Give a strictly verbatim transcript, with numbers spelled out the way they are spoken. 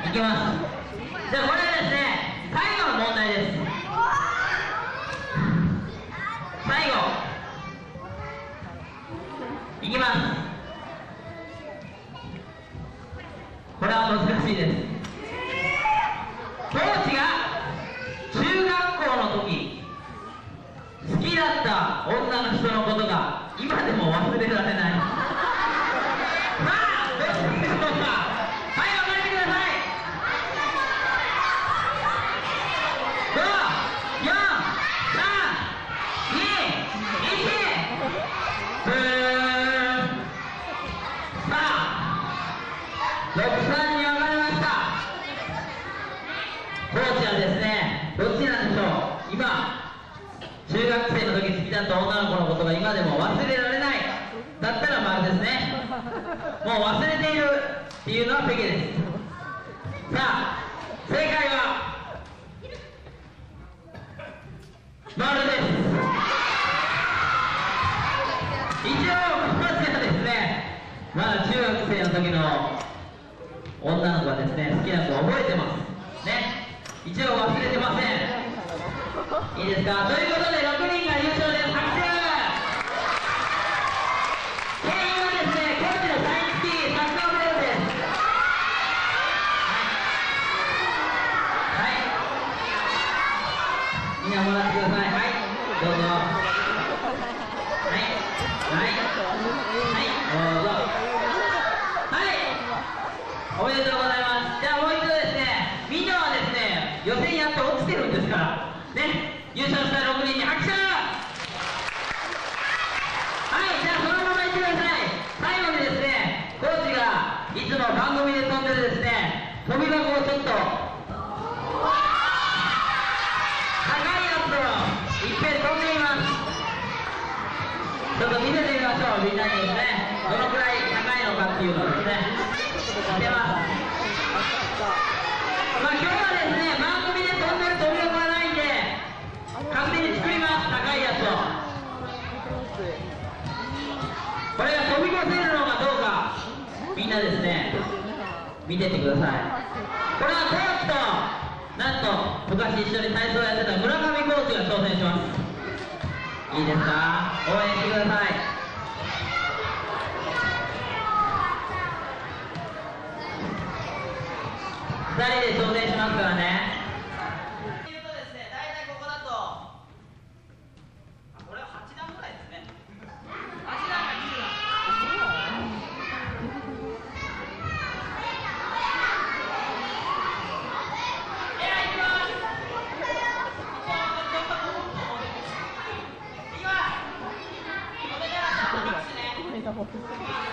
いきます。じゃあこれはですね、最後の問題です。最後いきます。これは難しいです。コーチが中学校の時好きだった女の人のことが今でも忘れられない。さあどっちでしょうか。はい、分かれてください。ご、よん、さん、に、いち、ブーン。さあろくさんに分かれました。コーチはですね、どっちなんでしょう。今中学生の時好きだった女の子のことが今でも忘れられないだったら丸ですね。もう忘れているっていうのはペケです。さあ正解は丸です。一応この人はですね、まだ中学生の時の女の子はですね、好きな子を覚えてますね。一応忘れてません。いいですか。ということでろくにんが優勝です。拍手。景品はですね、コーチのサイン付きサッカーボールです。はい、はい、みんなもらってください。はい、どうぞ。はいはいはい、どうぞ。はい、おめでとうございます。じゃあもう一度ですね、みんなはですね、予選やって落ちてるんですからね、優勝したろくにんに拍手。はい、じゃあそのままいってください。最後にですね、コーチがいつも番組で飛んでるですね、飛び箱をちょっと高いやつをいっぺん飛んでみます。ちょっと見せてみましょう。みんなにですね、どのくらい高いのかっていうのをですね見せます。まあ今日はですね、番組で飛んでる飛び箱がないんで勝手に作ります。高いやつを。これが飛び越せるのかどうかみんなですね見ててください。これはコーチとなんと昔一緒に体操やってた村上コーチが挑戦します。いいですか。応援してください。ふたりで挑戦しますからね。 いい